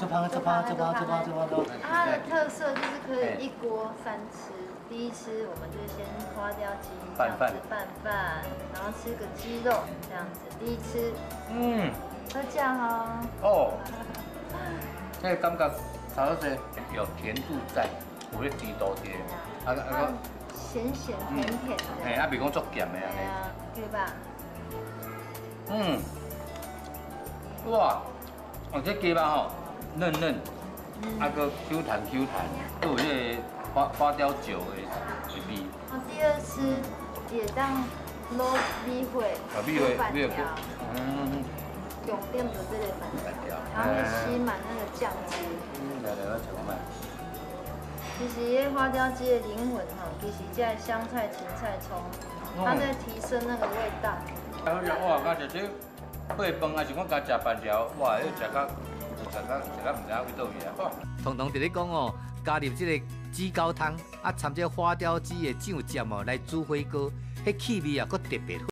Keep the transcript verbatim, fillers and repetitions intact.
这旁这旁这旁这旁这旁这旁。 它的特色就是可以一锅三吃。第一吃我们就先花雕鸡拌饭拌饭，然后吃个鸡肉这样子。第一吃， 嗯， 喝酱哦。 哦，这个感觉差不多有甜度在，有咧甜度啲，啊啊个咸咸甜甜的。 哎，啊，袂讲足咸的安尼。 啊，对吧？ 嗯，哇，哦，这鸡肉吼嫩嫩，啊个 Q 弹 Q 弹，都有迄个花花雕酒的的味。 哦，第二吃也当卤米血，卤饭条， 嗯， 重点就这个饭条，然后会吸满那个酱汁。 嗯，来来，我尝看卖。 其实迄花雕鸡的灵魂吼，其实这香菜、芹菜、葱，它在提升那个味道。 好食哇！甲食这配饭，还是讲甲食饭条，哇，迄食到食到食到唔知影去倒去啊！ 通通伫咧讲哦，加入这个鸡高汤，啊掺这花雕鸡的酱汁哦来煮火锅，迄气味啊，佫特别好。